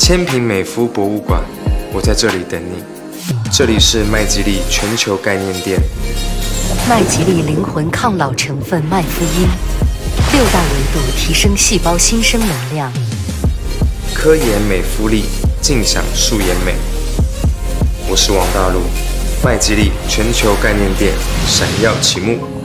千平美肤博物馆，我在这里等你。这里是麦吉利全球概念店。 麦吉利灵魂抗老成分麦麸因，6大维度提升细胞新生能量。 科研美肤力，尽享素颜美。我是王大陆，麦吉利全球概念店闪耀启幕。